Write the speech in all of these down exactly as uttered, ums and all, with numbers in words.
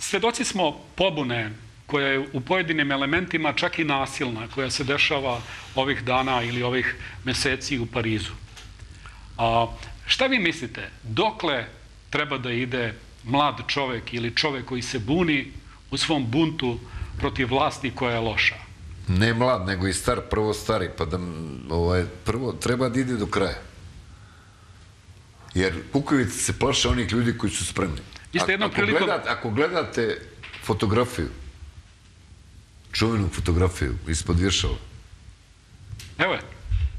Svedoci smo pobune koja je u pojedinim elementima čak i nasilna, koja se dešava ovih dana ili ovih meseci u Parizu. A, šta vi mislite, dokle treba da ide mlad čovek ili čovek koji se buni u svom buntu protiv vlasti koja je loša? Ne mlad, nego i star, prvo stari, pa da ovaj, prvo treba da ide do kraja. Jer kukavice se plaše onih ljudi koji su spremni. Ako, prilikom... gledate, ako gledate fotografiju, čuvenu fotografiju ispod vješala. Evo je.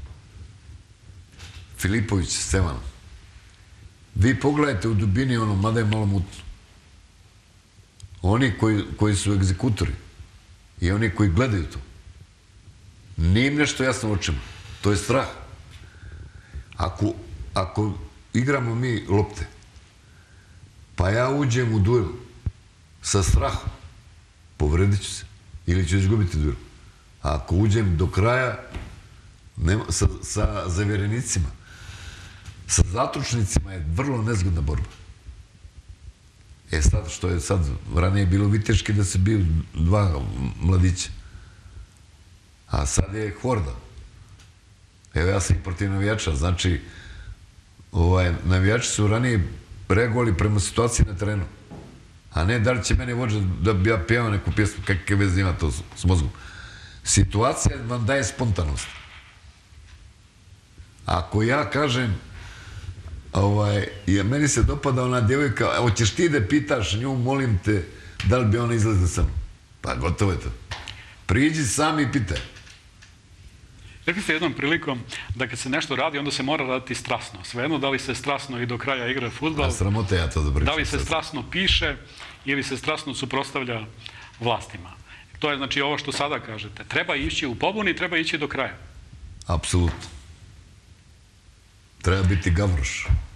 Filipović Stevan. Vi pogledajte u dubini ono, mada je malo mutno. Oni koji, koji su egzekutori i oni koji gledaju to, nije im nešto jasno u očima. To je strah. Ako, ako igramo mi lopte, pa ja uđem u duel sa strahom, povredit ću se ili ću izgubiti duel. A ako uđem do kraja nema, sa, sa zavjerenicima, sa zatočnicima je vrlo nezgodna borba. E sad, što je sad, ranije bilo viteški da se biju dva mladića. A sad je horda. Evo ja sam i protiv navijača, znači ovaj, navijači su ranije reagovali prema situaciji na terenu. A ne da li će mene vođa da bi ja pjevao neku pjesmu, kakve veze ima to s mozgom. Situacija vam daje spontanost. Ako ja kažem, ovaj, ja, meni se dopada ona djevojka, hoćeš ti da pitaš nju, molim te, da li bi ona izlazila sa mnom? Pa gotovo je to. Priđi sam i pitaj. Rekli ste jednom prilikom da kad se nešto radi, onda se mora raditi strasno. Svejedno, da li se strasno i do kraja igra fudbal, a sramote ja to da pričam. Da li se strasno piše ili se strasno suprotstavlja vlastima. To je znači ovo što sada kažete. Treba ići u pobuni, treba ići do kraja. Apsolutno. Treba biti gavroš.